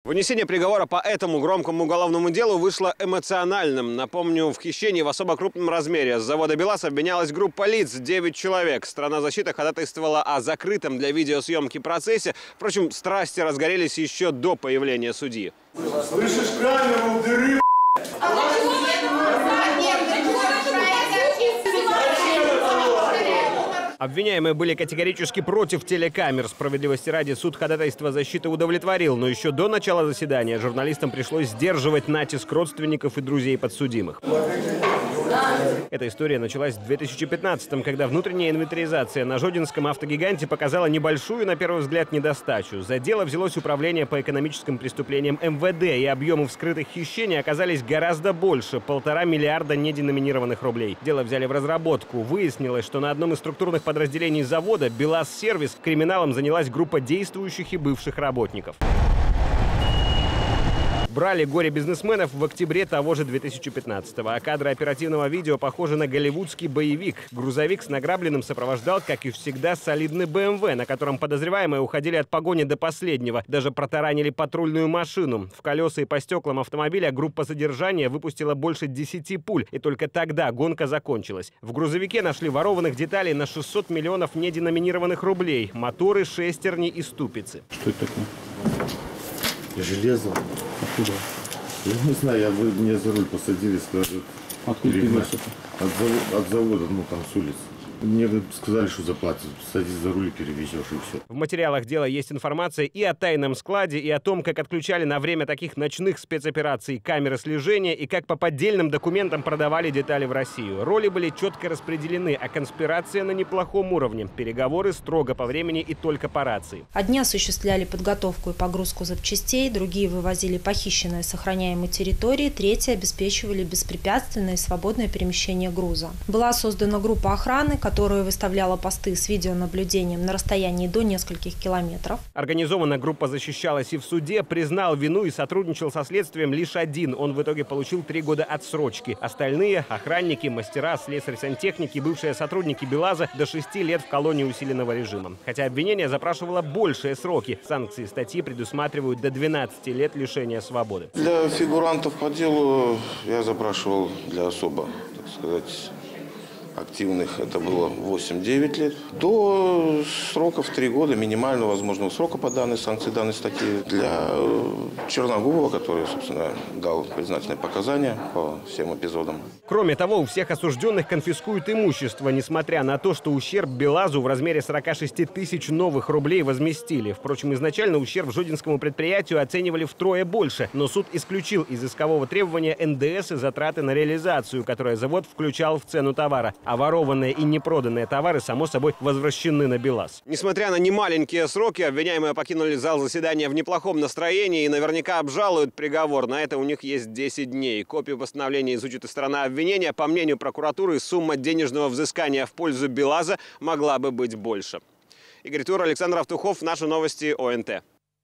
Вынесение приговора по этому громкому уголовному делу вышло эмоциональным. Напомню, в хищении в особо крупном размере с завода «БелАЗ» обвинялась группа лиц, 9 человек. Сторона защиты ходатайствовала о закрытом для видеосъемки процессе. Впрочем, страсти разгорелись еще до появления судьи. Слышишь, камеру дыры, Обвиняемые были категорически против телекамер. Справедливости ради, суд ходатайство защиты удовлетворил. Но еще до начала заседания журналистам пришлось сдерживать натиск родственников и друзей подсудимых. Эта история началась в 2015-м, когда внутренняя инвентаризация на Жодинском автогиганте показала небольшую, на первый взгляд, недостачу. За дело взялось Управление по экономическим преступлениям МВД, и объемы вскрытых хищений оказались гораздо больше – 1,5 миллиарда неденоминированных рублей. Дело взяли в разработку. Выяснилось, что на одном из структурных подразделений завода «БелАЗ-сервис» криминалом занялась группа действующих и бывших работников. Брали горе-бизнесменов в октябре того же 2015-го, а кадры оперативного видео похожи на голливудский боевик. Грузовик с награбленным сопровождал, как и всегда, солидный БМВ, на котором подозреваемые уходили от погони до последнего. Даже протаранили патрульную машину. В колеса и по стеклам автомобиля группа задержания выпустила больше 10 пуль, и только тогда гонка закончилась. В грузовике нашли ворованных деталей на 600 миллионов неденоминированных рублей, моторы, шестерни и ступицы. Что это такое? Железо. Откуда? Я не знаю, вы меня за руль посадили, скажут. Откуда ты вез это? От завода, ну там с улицы. Мне сказали, что заплатят. Садись за руль и перевезешь, и все. В материалах дела есть информация и о тайном складе, и о том, как отключали на время таких ночных спецопераций камеры слежения, и как по поддельным документам продавали детали в Россию. Роли были четко распределены, а конспирация на неплохом уровне. Переговоры строго по времени и только по рации. Одни осуществляли подготовку и погрузку запчастей, другие вывозили похищенные с охраняемой территории, третьи обеспечивали беспрепятственное и свободное перемещение груза. Была создана группа охраны, которая выставляла посты с видеонаблюдением на расстоянии до нескольких километров. Организованная группа защищалась и в суде, признал вину и сотрудничал со следствием лишь один. Он в итоге получил 3 года отсрочки. Остальные – охранники, мастера, слесарь-сантехники, бывшие сотрудники БелАЗа – до 6 лет в колонии усиленного режима. Хотя обвинение запрашивало большие сроки. Санкции статьи предусматривают до 12 лет лишения свободы. Для фигурантов по делу я запрашивал для особо, так сказать, активных, это было 8-9 лет. До сроков 3 года, минимального возможного срока по данной санкции, данной статьи. Для Черногубова, который, собственно, дал признательные показания по всем эпизодам. Кроме того, у всех осужденных конфискуют имущество, несмотря на то, что ущерб БелАЗу в размере 46 тысяч новых рублей возместили. Впрочем, изначально ущерб жодинскому предприятию оценивали втрое больше, но суд исключил из искового требования НДС и затраты на реализацию, которые завод включал в цену товара. А ворованные и непроданные товары, само собой, возвращены на БелАЗ. Несмотря на немаленькие сроки, обвиняемые покинули зал заседания в неплохом настроении и наверняка обжалуют приговор. На это у них есть 10 дней. Копию постановления изучит и сторона обвинения. По мнению прокуратуры, сумма денежного взыскания в пользу БелАЗа могла бы быть больше. Игорь Тур, Александр Автухов. Наши новости ОНТ.